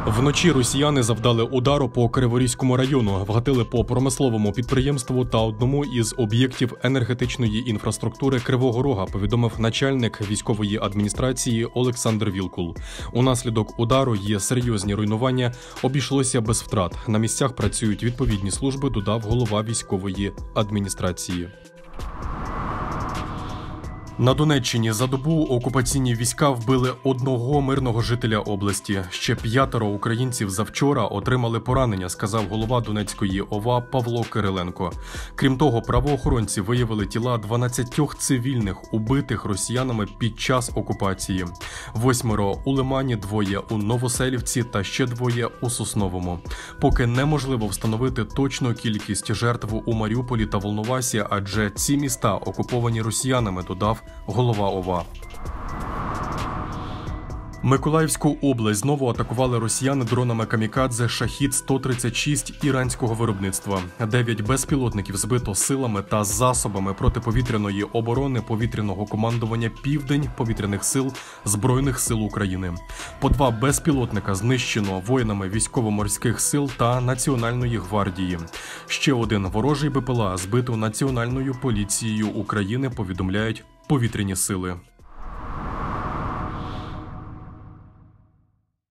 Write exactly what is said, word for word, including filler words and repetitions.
Вночі росіяни завдали удару по Криворізькому району, вгатили по промисловому підприємству та одному із об'єктів енергетичної інфраструктури Кривого Рога, повідомив начальник військової адміністрації Олександр Вілкул. Унаслідок удару є серйозні руйнування, обійшлося без втрат. На місцях працюють відповідні служби, додав голова військової адміністрації. На Донеччині за добу окупаційні війська вбили одного мирного жителя області. Ще п'ятеро українців завчора отримали поранення, сказав голова Донецької ОВА Павло Кириленко. Крім того, правоохоронці виявили тіла дванадцятьох цивільних, убитих росіянами під час окупації. Восьмеро у Лимані, двоє у Новоселівці та ще двоє у Сосновому. Поки неможливо встановити точну кількість жертв у Маріуполі та Волновасі, адже ці міста окуповані росіянами, додав голова ОВА. Миколаївську область знову атакували росіяни дронами камікадзе «Шахід сто тридцять шість» іранського виробництва. Дев'ять безпілотників збито силами та засобами протиповітряної оборони повітряного командування «Південь» повітряних сил Збройних сил України. По два безпілотника знищено воїнами військово-морських сил та Національної гвардії. Ще один ворожий БПЛА збито Національною поліцією України, повідомляють повітряні сили.